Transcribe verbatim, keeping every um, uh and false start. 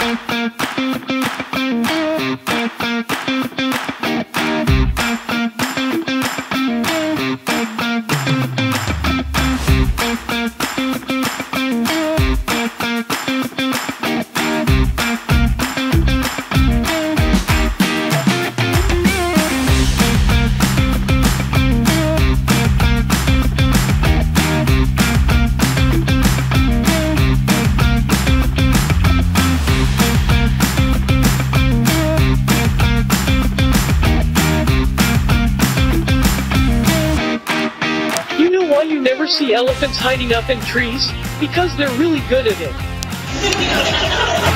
You never see elephants hiding up in trees? Because they're really good at it.